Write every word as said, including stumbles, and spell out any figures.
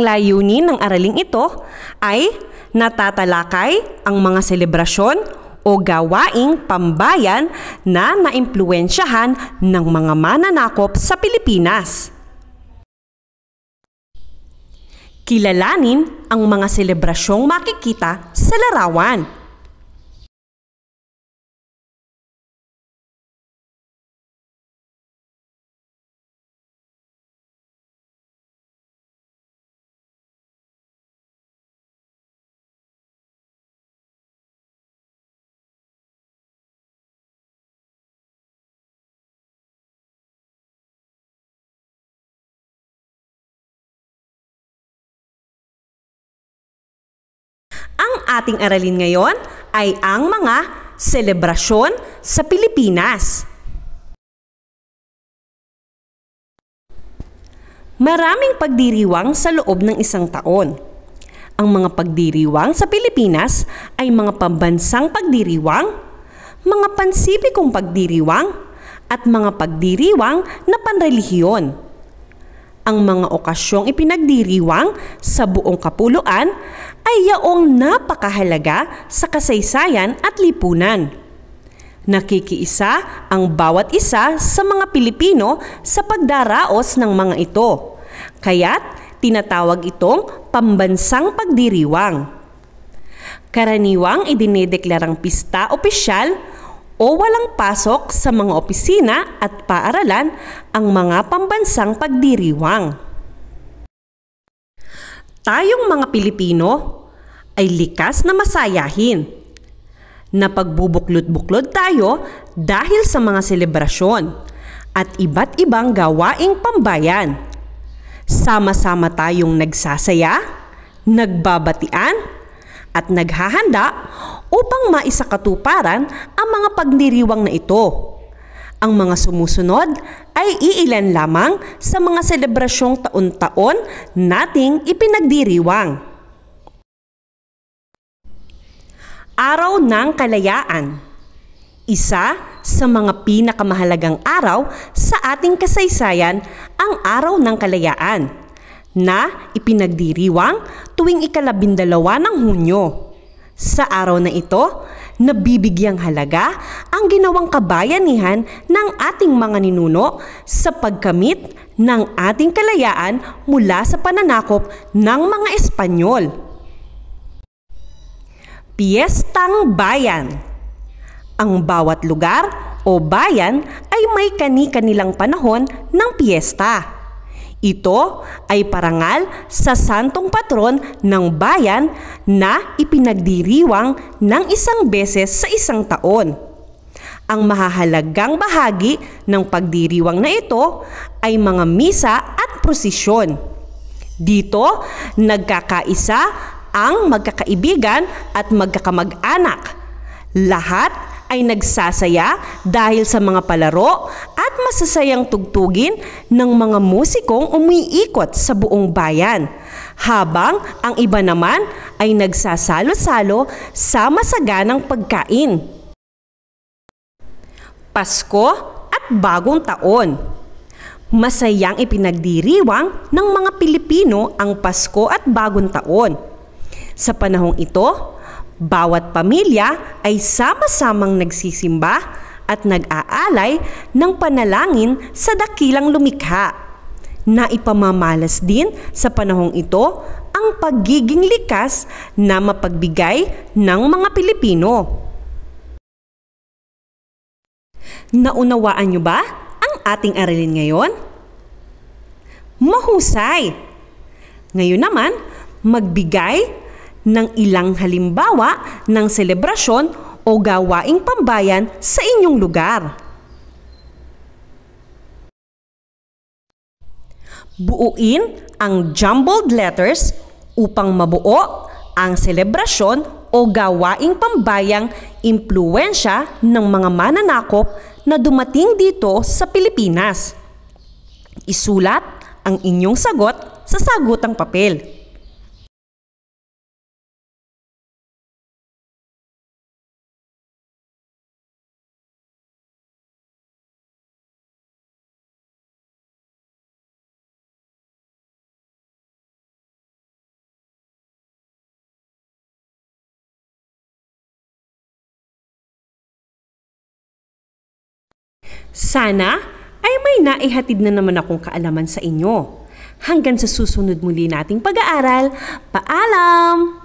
layunin ng araling ito ay natatalakay ang mga selebrasyon o gawaing pambayan na naimpluwensyahan ng mga mananakop sa Pilipinas. Kilalanin ang mga selebrasyong makikita sa larawan. Ang ating aralin ngayon ay ang mga selebrasyon sa Pilipinas. Maraming pagdiriwang sa loob ng isang taon. Ang mga pagdiriwang sa Pilipinas ay mga pambansang pagdiriwang, mga pansipikong pagdiriwang, at mga pagdiriwang na panrelihiyon. Ang mga okasyong ipinagdiriwang sa buong kapuluan ay yaong napakahalaga sa kasaysayan at lipunan. Nakikiisa ang bawat isa sa mga Pilipino sa pagdaraos ng mga ito, kaya't tinatawag itong pambansang pagdiriwang. Karaniwang idinedeklarang pista opisyal o walang pasok sa mga opisina at paaralan ang mga pambansang pagdiriwang. Tayong mga Pilipino ay likas na masayahin. Napagbubuklod-buklod tayo dahil sa mga selebrasyon at iba't ibang gawaing pambayan. Sama-sama tayong nagsasaya, nagbabatian, at naghahanda upang maisakatuparan ang mga pagdiriwang na ito. Ang mga sumusunod ay iilan lamang sa mga selebrasyong taon-taon nating ipinagdiriwang. Araw ng Kalayaan. Isa sa mga pinakamahalagang araw sa ating kasaysayan ang Araw ng Kalayaan, na ipinagdiriwang tuwing ikalabindalawa ng Hunyo. Sa araw na ito, nabibigyang halaga ang ginawang kabayanihan ng ating mga ninuno sa pagkamit ng ating kalayaan mula sa pananakop ng mga Espanyol. Piyestang Bayan. Ang bawat lugar o bayan ay may kani-kanilang panahon ng piyesta. Ito ay parangal sa santong patron ng bayan na ipinagdiriwang ng isang beses sa isang taon. Ang mahahalagang bahagi ng pagdiriwang na ito ay mga misa at prosesyon. Dito, nagkakaisa ang magkakaibigan at magkakamag-anak. Lahat ay nagsasaya dahil sa mga palaro at masasayang tugtugin ng mga musikong umiikot sa buong bayan, habang ang iba naman ay nagsasalo-salo sa masaganang pagkain. Pasko at Bagong Taon. Masayang ipinagdiriwang ng mga Pilipino ang Pasko at Bagong Taon. Sa panahong ito, bawat pamilya ay sama-samang nagsisimba at nag-aalay ng panalangin sa dakilang lumikha, na ipamamalas din sa panahong ito ang pagiging likas na mapagbigay ng mga Pilipino. Naunawaan niyo ba ang ating aralin ngayon? Mahusay! Ngayon naman, magbigay ng ilang halimbawa ng selebrasyon o gawaing pambayan sa inyong lugar. Buuin ang jumbled letters upang mabuo ang selebrasyon o gawaing pambayang impluwensya ng mga mananakop na dumating dito sa Pilipinas. Isulat ang inyong sagot sa sagutang papel. Sana ay may naihatid na naman akong kaalaman sa inyo. Hanggang sa susunod muli nating pag-aaral, paalam!